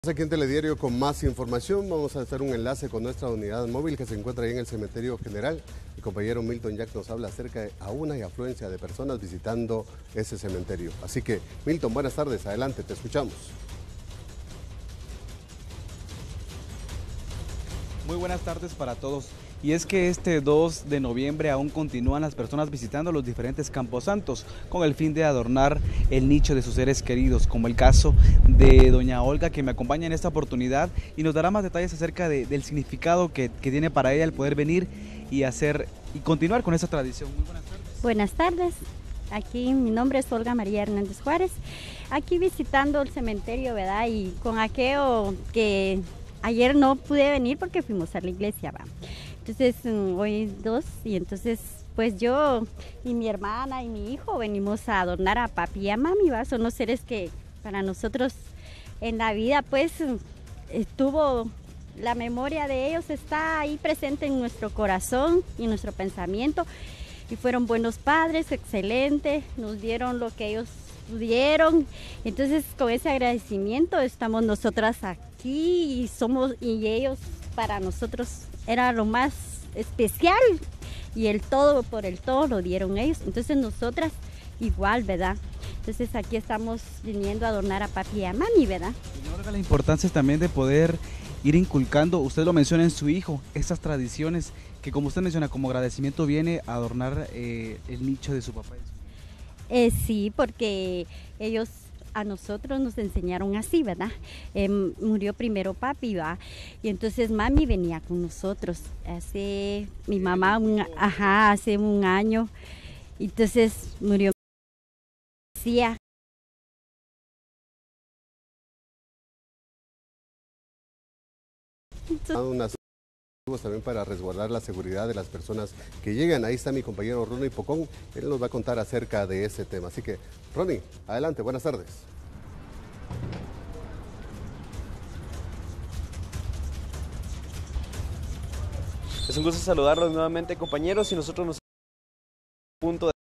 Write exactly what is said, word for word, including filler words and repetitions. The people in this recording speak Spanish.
Aquí en Telediario con más información. Vamos a hacer un enlace con nuestra unidad móvil que se encuentra ahí en el Cementerio General. Mi compañero Milton Jack nos habla acerca de aún hay afluencia de personas visitando ese cementerio. Así que, Milton, buenas tardes. Adelante, te escuchamos. Muy buenas tardes para todos. Y es que este dos de noviembre aún continúan las personas visitando los diferentes camposantos con el fin de adornar el nicho de sus seres queridos, como el caso de doña Olga, que me acompaña en esta oportunidad y nos dará más detalles acerca de, del significado que, que tiene para ella el poder venir y hacer y continuar con esta tradición. Muy buenas tardes. Buenas tardes. Aquí mi nombre es Olga María Hernández Juárez. Aquí visitando el cementerio, ¿verdad? Y con aquello que ayer no pude venir porque fuimos a la iglesia, ¿va? Entonces hoy dos y entonces pues yo y mi hermana y mi hijo venimos a adornar a papi y a mami, ¿va? Son los seres que para nosotros en la vida pues estuvo, la memoria de ellos está ahí presente en nuestro corazón y en nuestro pensamiento, y fueron buenos padres, excelentes, nos dieron lo que ellos pudieron. Entonces con ese agradecimiento estamos nosotras aquí y somos, y ellos para nosotros era lo más especial, y el todo por el todo lo dieron ellos. Entonces nosotras igual, ¿verdad? Entonces aquí estamos viniendo a adornar a papi y a mami, ¿verdad? La importancia también de poder ir inculcando, usted lo menciona en su hijo, estas tradiciones que, como usted menciona, como agradecimiento viene a adornar eh, el nicho de su papá. Eh, sí, porque ellos a nosotros nos enseñaron así, ¿verdad? Eh, murió primero papi, ¿va? Y entonces mami venía con nosotros. Hace, mi mamá, un, ajá, hace un año. Entonces murió. Decía. Unas también para resguardar la seguridad de las personas que llegan. Ahí está mi compañero Ronnie Pocón. Él nos va a contar acerca de ese tema. Así que, Ronnie, adelante, buenas tardes. Es un gusto saludarlos nuevamente, compañeros, y nosotros nos punto de